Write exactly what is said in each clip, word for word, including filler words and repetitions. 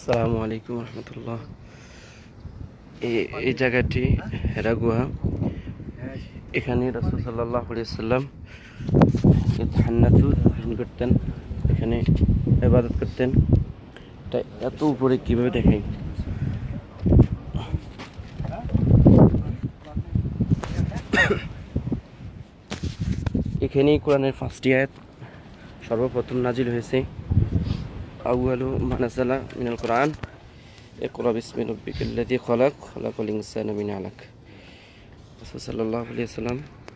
আসসালামু আলাইকুম রহমতুল্লাহ। এই জায়গাটি হেরা গুহা। এখানে রাসূল সাল্লাল্লাহু আলাইহি ওয়াসাল্লাম তাহান্নাতু করতেন, এখানে ইবাদত করতেন। তাই এত উপরে কিভাবে দেখাই। এখানেই কোরআনের পাঁচটি আয়াত সর্বপ্রথম নাজিল হয়েছে। আউয়ালু মা নাযালা মিনাল কোরআন ইকরা বিসমি রাব্বিকাল্লাযী খলাক খলাকাল ইনসানা মিন আলাক। রাসূল সাল্লাল্লাহু আলাইহি ওয়াসাল্লাম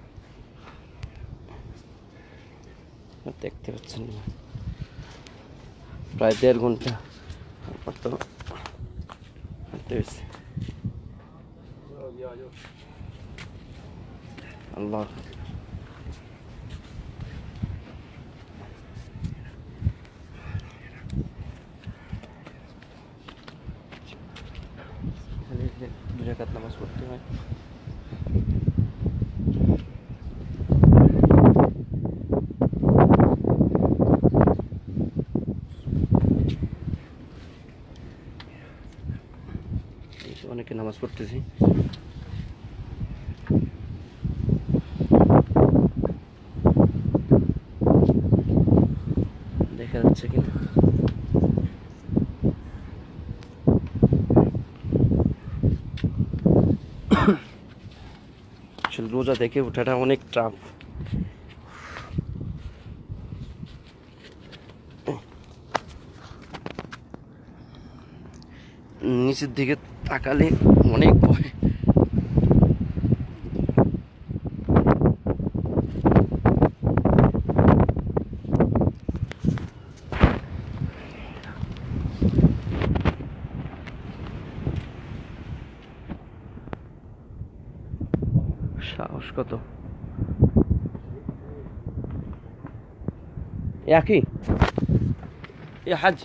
দেখতে পাচ্ছেন প্রায় দেড় ঘন্টা তো আল্লাহ দুই রাকাত নামাজ পড়তে হয়। অনেকে নামাজ পড়তেছি। দেখা যাচ্ছে কিনা রোজা দেখে ওঠাটা অনেক টাফ। নিচের দিকে তাকালে অনেক ভয়। সাহস কত একই এ হাজ।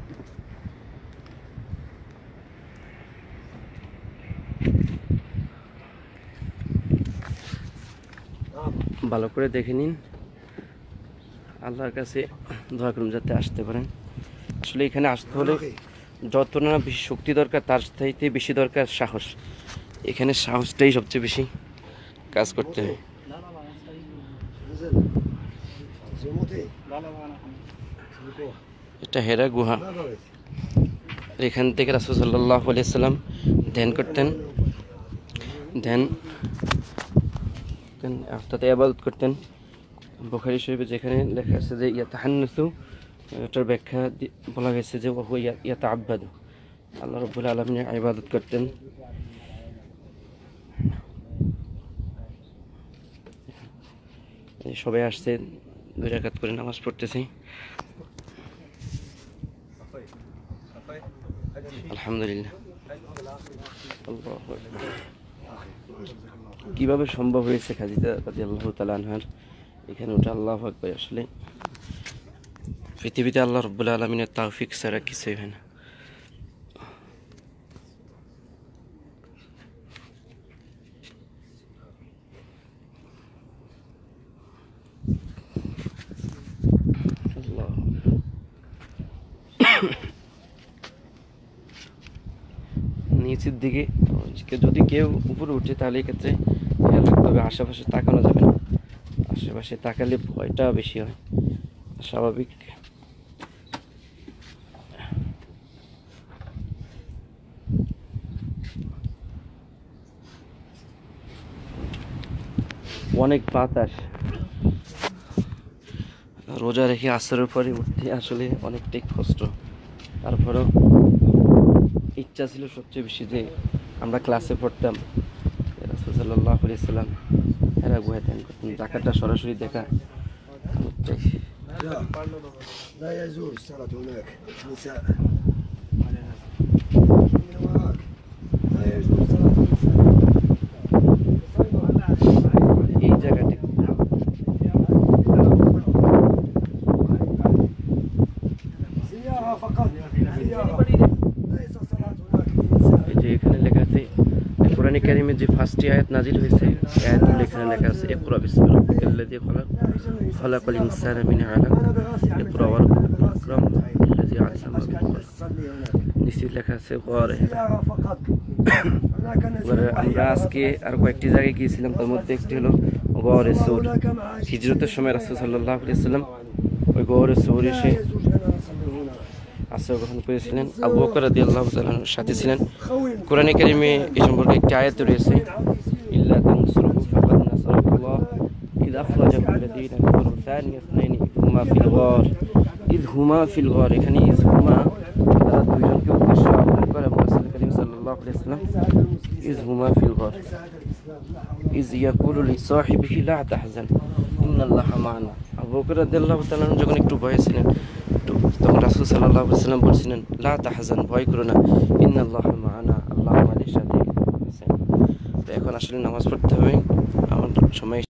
ভালো করে দেখে নিন, আল্লাহর কাছে দোয়া করুন যাতে আসতে পারেন। আসলে এখানে আসতে হলে যত না বেশি শক্তি দরকার তার চাইতে বেশি দরকার সাহস। এখানে সাহসটাই সবচেয়ে বেশি কাজ করতে হয়। এটা হেরা গুহা। এখান থেকে রাসূল সাল্লাল্লাহু আলাইহি ওয়াসাল্লাম ধ্যান করতেন, ধ্যান অর্থাৎ ইবাদত করতেন। বুখারী শরীফে যেখানে লেখা আছে যে ইয়াতাহান্নাসু, এটার ব্যাখ্যা বলা হয়েছে যে ওয়া ইয়াতাআব্বাদু, আল্লাহ রাব্বুল আলামিনের ইবাদত করতেন। সবাই আসছে, দুই রাকাত করে নামাজ পড়তেছি। আলহামদুলিল্লাহ। কিভাবে সম্ভব হয়েছে খাদিজা রাদিয়াল্লাহু তাআলা আনহার এখানে ওঠা? আল্লাহু আকবার। আসলে পৃথিবীতে আল্লাহ রাব্বুল আলামিনের তৌফিক ছাড়া কিছুই হয় না। নিচের দিকে যদি কেউ উপরে উঠে তাহলে এক্ষেত্রে খেয়াল রাখতে হবে আশেপাশে তাকানো যাবে না। আশেপাশে তাকালে ভয়টা বেশি হয়, স্বাভাবিক। অনেক বাতাস, রোজা রেখে আসরের পরে উঠতে আসলে অনেকটাই কষ্ট। তারপরেও ইচ্ছা ছিল সবচেয়ে বেশি যে আমরা ক্লাসে পড়তাম, রাসূল সাল্লাল্লাহু আলাইহি ওয়াসাল্লাম হেরা গুহায় ধ্যান করতেন। জাকাতটা সরাসরি দেখা অনেকটাই। এই জায়গাটি এখানে লেখা আছে কোরআন কারীমের যে ফার্স্টটি আয়াত নাজিল হয়েছে, আয়াতগুলো এখানে লেখা আছে ইকরা বিসমি রাব্বিকাল্লাযী খলাক খলাকাল ইনসানা মিন আলাক ইকরা ওয়া রাব্বুকাল আকরাম আল্লাযী আল্লামা বিল কলম। নিশ্চিত লেখা আছে গড়ে। زيارة فقط. هناك গড়ে نزيل আমরা আজকে আর কয়েকটি জায়গায় গিয়েছিলাম, তার মধ্যে একটি হলো গড়ে সৌর। هناك معاشر হিজরতের সময় রাসূল সাল্লাল্লাহু আলাইহি ওয়াসাল্লাম ওই গড়ে সৌর لا এসে يجوز لنا نصلي هنا. আশ্রয় গ্রহণ করেছিলেন। আবু বকর রাদিয়াল্লাহু তাআলা আনহুর সাথে ছিলেন। خوي কোরআনে কারিমে এই সম্পর্কে একটি আয়াত রয়েছে, ইল্লা তানসুরুহু ফাকাদ নাসারাহুল্লাহ ইয আখরাজাহু আল্লাযীনা কাফারু সানিয়া ইসনাইনি হুমা ফিল গার ইয হুমা ফিল গার। এখানে ইয হুমা তারা দুইজনকে উদ্দেশ্য আহ্বান করে এবং রাসূল কারীম সাল্লাল্লাহু আলাইহি ওয়াসাল্লাম ইয হুমা ফিল গার ইয ইয়াকুলু লিসাহিবিহি লা তাহজান ইন্নাল্লাহা মা'ানা। আবু বকর রাদিয়াল্লাহু তাআলা আনহু যখন একটু ভয়ে ছিলেন, তখন রাসূল সাল্লাল্লাহু আলাইহি ওয়াসাল্লাম বলছিলেন লা তাহজান, ভয় করো না, ইন্নাল্লাহা মা'ানা, আল্লাহ আমাদের সাথে আছেন। তো এখন আসলে নামাজ পড়তে হবে, আমার সময়